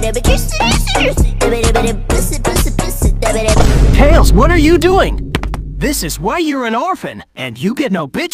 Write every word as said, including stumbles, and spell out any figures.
Tails, what are you doing? This is why you're an orphan, and you get no bitch